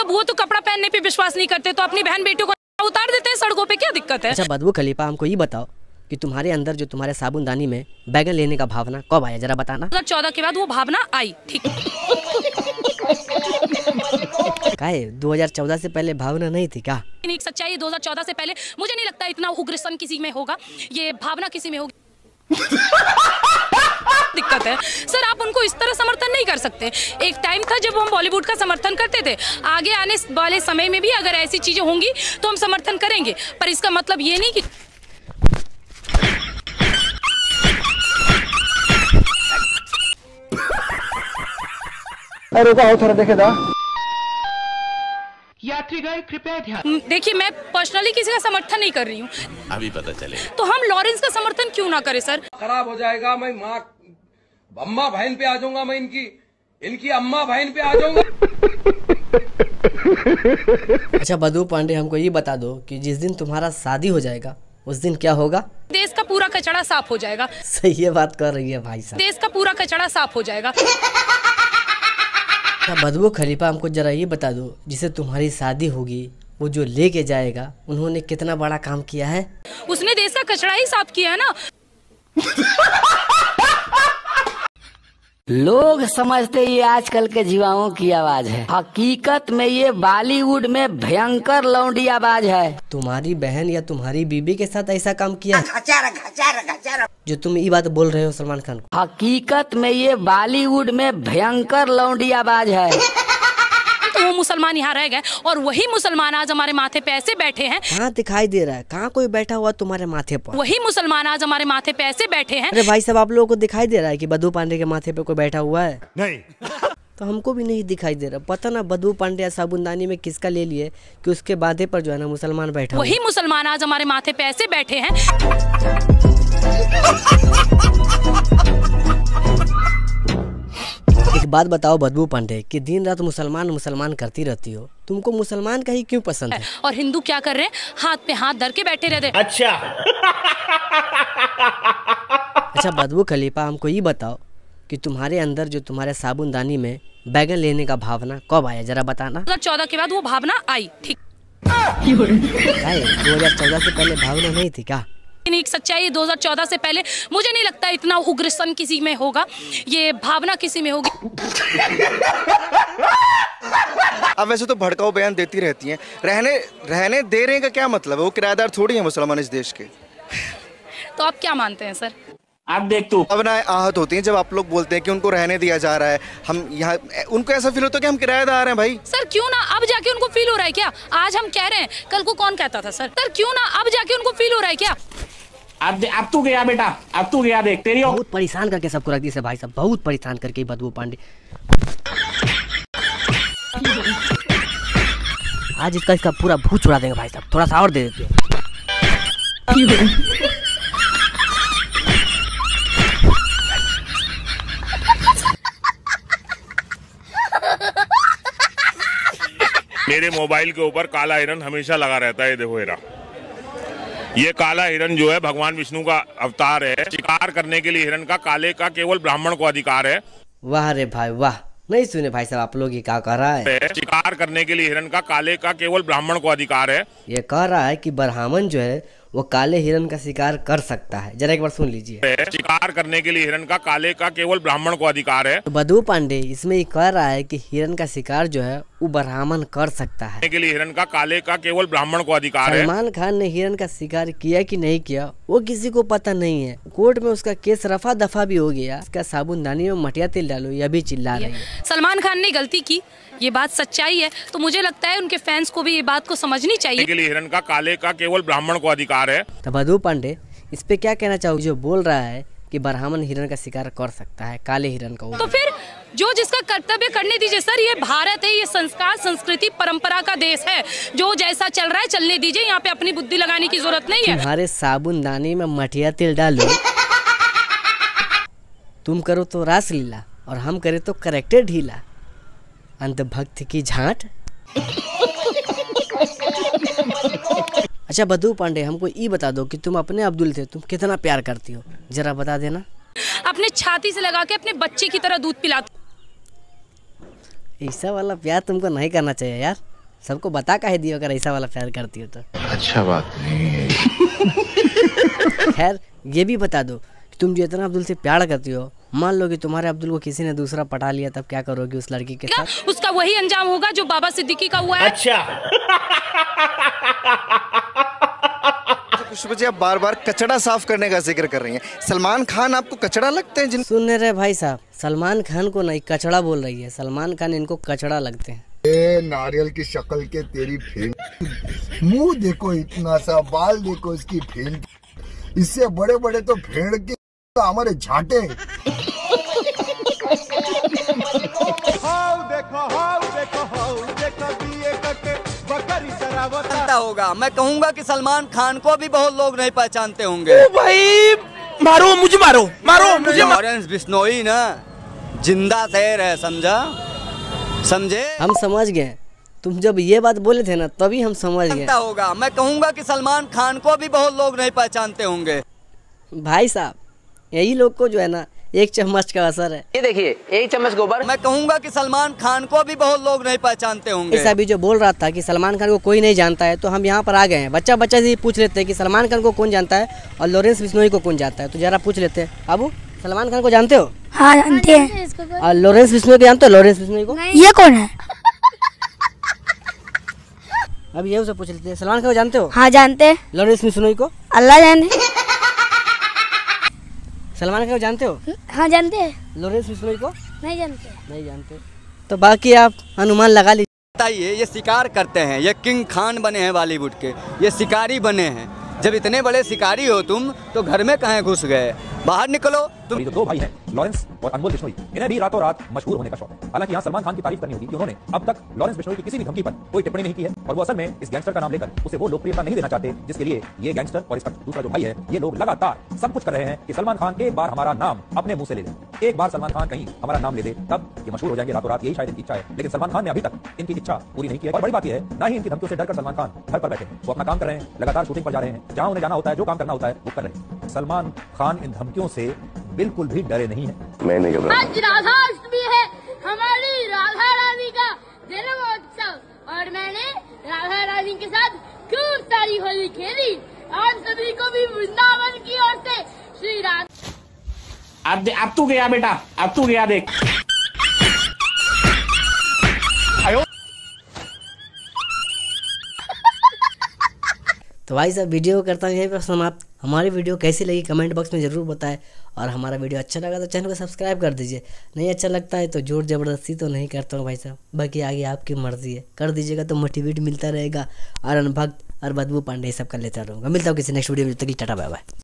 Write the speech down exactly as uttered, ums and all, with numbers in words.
मतलब वो तो कपड़ा पहनने पे विश्वास नहीं करते तो अपनी बहन बेटियों को उतार देते हैं सड़कों पे, क्या दिक्कत है? अच्छा बदबू खलीफा, हमको ये बताओ कि तुम्हारे अंदर जो तुम्हारे साबुनदानी में बैगन लेने का भावना कब आया, जरा बताना। दो हजार चौदह के बाद वो भावना आई, ठीक। काहे दो हज़ार चौदह से पहले भावना नहीं थी क्या? एक सच्चाई, दो हज़ार चौदह से पहले मुझे नहीं लगता इतना उग्रसन किसी में होगा, ये भावना किसी में होगी। दिक्कत है सर, आप उनको इस तरह समर्थन नहीं कर सकते। एक टाइम था जब हम बॉलीवुड का समर्थन करते थे, आगे आने वाले समय में भी अगर ऐसी चीजें होंगी तो हम समर्थन करेंगे, पर इसका मतलब ये नहीं कि अरे रुको थोड़ा देखे था। यात्रीगण कृपया ध्यान। देखिए, मैं पर्सनली किसी का समर्थन नहीं कर रही हूँ, अभी पता चले तो हम लॉरेंस का समर्थन क्यों ना करें सर? खराब हो जाएगा, मैं माँ अम्मा बहन पे आ जाऊंगा, मैं इनकी इनकी अम्मा बहन पे आ जाऊंगा। अच्छा बदबू पांडे, हमको ये बता दो कि जिस दिन तुम्हारा शादी हो जाएगा उस दिन क्या होगा? देश का पूरा कचरा साफ हो जाएगा। सही है बात कर रही है भाई साहब, देश का पूरा कचरा साफ हो जाएगा। अच्छा बदबू खलीफा, हमको जरा ये बता दो, जिसे तुम्हारी शादी होगी वो जो लेके जाएगा उन्होंने कितना बड़ा काम किया है? उसने देश का कचरा ही साफ किया है ना। लोग समझते ये आजकल के युवाओं की आवाज है, हकीकत में ये बॉलीवुड में भयंकर लौंडी आवाज है। तुम्हारी बहन या तुम्हारी बीबी के साथ ऐसा काम किया जो तुम ये बात बोल रहे हो सलमान खान को? हकीकत में ये बॉलीवुड में भयंकर लौंडी आवाज है। तो वो मुसलमान यहाँ रह गए और वही मुसलमान आज हमारे माथे पे ऐसे बैठे हैं। कहाँ दिखाई दे रहा है? कहाँ कोई बैठा हुआ तुम्हारे माथे पर? वही मुसलमान आज हमारे माथे पे ऐसे बैठे हैं। अरे भाई साहब, आप लोगों को दिखाई दे रहा है कि बदबू पांडे के माथे पे कोई बैठा हुआ है? नहीं। तो हमको भी नहीं दिखाई दे रहा। पता ना बदबू पांडे साबुनदानी में किसका ले लिए कि उसके माथे पर जो है ना मुसलमान बैठा। वही मुसलमान आज हमारे माथे पे ऐसे बैठे हैं। एक बात बताओ बदबू पांडे, कि दिन रात मुसलमान मुसलमान करती रहती हो, तुमको मुसलमान का ही क्यों पसंद है? और हिंदू क्या कर रहे हैं? हाथ पे हाथ धर के बैठे रहते। अच्छा। अच्छा बदबू खलीफा, हमको ये बताओ कि तुम्हारे अंदर जो तुम्हारे साबुनदानी में बैगन लेने का भावना कब आया, जरा बताना। दो हजार चौदह के बाद वो भावना आई, ठीक। दो हजार चौदह से पहले भावना नहीं थी क्या? एक सच्चाई, दो हज़ार चौदह से पहले मुझे नहीं लगता इतना उग्रसन किसी में होगा, ये भावना किसी में होगी। अब वैसे तो भड़काऊ बयान देती रहती हैं, रहने रहने दे रहे हैं का क्या मतलब है? वो किराएदार थोड़ी हैं मुसलमान इस देश के। तो आप क्या मानते हैं सर? आप देख तू अब ना आहत होती हैं जब आप लोग बोलते हैं कि उनको रहने दिया जा रहा है। हम यहाँ उनको ऐसा फील होता है कि हम किराएदार हैं भाई। सर क्यों ना अब जाके उनको फील हो रहा है क्या? आज हम कह रहे हैं, कल को कौन कहता था सर? सर क्यों ना अब जाके उनको फील हो रहा है क्या? अब अब तू गया बेटा, अब तू गया, देख तेरी बहुत परेशान करके सबको रख दी से भाई साहब, बहुत परेशान करके बदबू पांडे। आज इसका इसका पूरा भूत उड़ा देंगे भाई साहब, थोड़ा सा और दे देते। मेरे मोबाइल के ऊपर काला हिरन हमेशा लगा रहता है। देखो हिरा, ये काला हिरन जो है भगवान विष्णु का अवतार है। शिकार करने के लिए हिरन का काले का केवल ब्राह्मण को अधिकार है। वाह रे भाई वाह, नहीं सुने भाई साहब आप लोग ये क्या कह रहा है? शिकार करने के लिए हिरन का काले का केवल ब्राह्मण को अधिकार है। ये कह रहा है कि ब्राह्मण जो है वो काले हिरन का शिकार कर सकता है। जरा एक बार सुन लीजिए। शिकार करने के लिए हिरन का काले का केवल ब्राह्मण को अधिकार है। तो बदबू पांडे इसमें ये कह रहा है कि हिरन का शिकार जो है वो ब्राह्मण कर सकता है। के लिए हिरन का काले का केवल ब्राह्मण को अधिकार है। सलमान खान ने हिरन का शिकार किया कि नहीं किया वो किसी को पता नहीं है। कोर्ट में उसका केस रफा दफा भी हो गया। इसका साबुनदानी में मटिया तेल डालो, यह भी चिल्ला रही है। सलमान खान ने गलती की, ये बात सच्चाई है, तो मुझे लगता है उनके फैंस को भी ये बात को समझनी चाहिए। के लिए हिरन का काले का केवल ब्राह्मण को अधिकार है। तो बदबू पांडे इस पे क्या कहना चाहोगे जो बोल रहा है कि ब्राह्मण हिरन का शिकार कर सकता है, काले हिरन का? तो फिर जो जिसका कर्तव्य करने दीजिए सर। ये भारत है, ये संस्कार संस्कृति परंपरा का देश है। जो जैसा चल रहा है चलने दीजिए, यहाँ पे अपनी बुद्धि लगाने की जरूरत नहीं है। तुम्हारे साबुनदानी में मटिया तेल डालो, तुम करो तो रासलीला और हम करे तो करेक्टर ढीला, अंधभक्त की झांट। अच्छा बदबू पांडे, हमको ये बता दो कि तुम अपने अब्दुल से तुम कितना प्यार करती हो, जरा बता देना। अपने छाती से लगा के अपने बच्चे की तरह दूध पिलाती। ऐसा वाला प्यार तुमको नहीं करना चाहिए यार। सबको बता काहे दियो अगर ऐसा वाला प्यार करती हो तो। अच्छा बात नहीं है। खैर ये भी बता दो कि तुम जो इतना अब्दुल से प्यार करती हो, मान लो कि तुम्हारे अब्दुल को किसी ने दूसरा पटा लिया, तब क्या करोगी उस लड़की के साथ? उसका वही अंजाम होगा जो बाबा सिद्दीकी का हुआ है। अच्छा खुशबू जी, आप बार बार कचड़ा साफ करने का जिक्र कर रही हैं। सलमान खान आपको कचड़ा लगते हैं? जिन सुन रहे भाई साहब, सलमान खान को नहीं कचड़ा बोल रही है, सलमान खान इनको कचड़ा लगते हैं। ए, नारियल की शक्ल के तेरी फेंक, मुंह देखो इतना सा, बाल देखो इसकी फेंक, इससे बड़े बड़े तो फेंक के हमारे झाटे। होगा मैं कहूँगा कि सलमान खान को भी बहुत लोग नहीं पहचानते होंगे। ओ भाई मारो मुझे, मारो मारो मुझे। लॉरेंस बिश्नोई ना जिंदा शेर है, समझा? समझे? हम समझ गए, तुम जब ये बात बोले थे ना तभी हम समझ गए। होगा मैं कहूँगा कि सलमान खान को भी बहुत लोग नहीं पहचानते होंगे। भाई साहब यही लोग को जो है ना एक चम्मच का असर है। ये देखिए एक चम्मच गोबर। मैं कहूँगा कि सलमान खान को भी बहुत लोग नहीं पहचानते होंगे। ऐसा भी जो बोल रहा था कि सलमान खान को कोई नहीं जानता है, तो हम यहाँ पर आ गए हैं। बच्चा बच्चा से पूछ लेते हैं कि सलमान खान को कौन जानता है और लॉरेंस बिश्नोई को कौन जानता है, तो जरा पूछ लेते हैं। अबू सलमान खान को जानते हो? हाँ जानते हैं। और लॉरेंस बिश्नोई को जानते हो? लॉरेंस बिश्नोई को ये कौन है? अब ये उसे पूछ लेते हैं, सलमान खान को जानते हो? हाँ जानते हैं। लॉरेंस बिश्नोई को? अल्लाह जाने। सलमान खान को जानते हो? हाँ जानते हैं। लॉरेंस बिश्नोई को नहीं जानते। नहीं जानते, तो बाकी आप अनुमान लगा लीजिए। बताइए, ये शिकार करते हैं, ये किंग खान बने हैं बॉलीवुड के, ये शिकारी बने हैं। जब इतने बड़े शिकारी हो तुम तो घर में कहाँ घुस गए? बाहर निकलो तुम। तो दो भाई हैं, लॉरेंस और अनमोल बिश्नोई, इन्हें भी रातों रात मशहूर होने का शौक है। हालांकि यहाँ सलमान खान की तारीफ करनी होगी कि उन्होंने अब तक लॉरेंस बिश्नोई की किसी भी धमकी पर कोई टिप्पणी नहीं की है, और वो असल में इस गैंगस्टर का नाम लेकर उसे वो लोकप्रियता नहीं देना चाहते जिसके लिए ये गैंगस्टर और इसका दूसरा जो भाई है, ये लोग लगातार सब कुछ कर रहे हैं कि सलमान खान एक बार हमारा नाम अपने मुंह से ले ले। एक बार सलमान खान कहीं हमारा नाम ले दे तब ये मशहूर हो जाएंगे रातों रात, यही शायद इनकी इच्छा है। लेकिन सलमान खान ने अभी तक इनकी इच्छा पूरी नहीं की है। और बड़ी बात यह है, ना ही इनकी धमकियों से डरकर सलमान खान घर पर बैठे, वो अपना काम कर रहे हैं, लगातार शूटिंग पर जा रहे हैं, जहां उन्हें जाना होता है, जो काम करना होता है वो कर रहे हैं। सलमान खान इन धमकियों से बिल्कुल भी डरे नहीं है। मैं नहीं घबरा। आज राधाष्टमी है, हमारी राधा रानी का जन्मोत्सव, और मैंने राधा रानी के साथ खूब सारी होली खेली। आप सभी को भी वृंदावन की ओर से श्री राधा। अब अब तू गया बेटा, अब तू गया देख। तो भाई साहब वीडियो करता हूँ यहीं पर समाप्त। हमारी वीडियो कैसी लगी कमेंट बॉक्स में ज़रूर बताएं, और हमारा वीडियो अच्छा लगा तो चैनल को सब्सक्राइब कर दीजिए। नहीं अच्छा लगता है तो जोर ज़बरदस्ती तो नहीं करता हूँ भाई साहब, बाकी आगे आपकी मर्जी है, कर दीजिएगा तो मोटिवेट मिलता रहेगा। और अनभक्त और बदबू पांडे सब कर लेता रहूँगा। मिलता हूँ किसी नेक्स्ट वीडियो में, तक टाटा बाय बाय।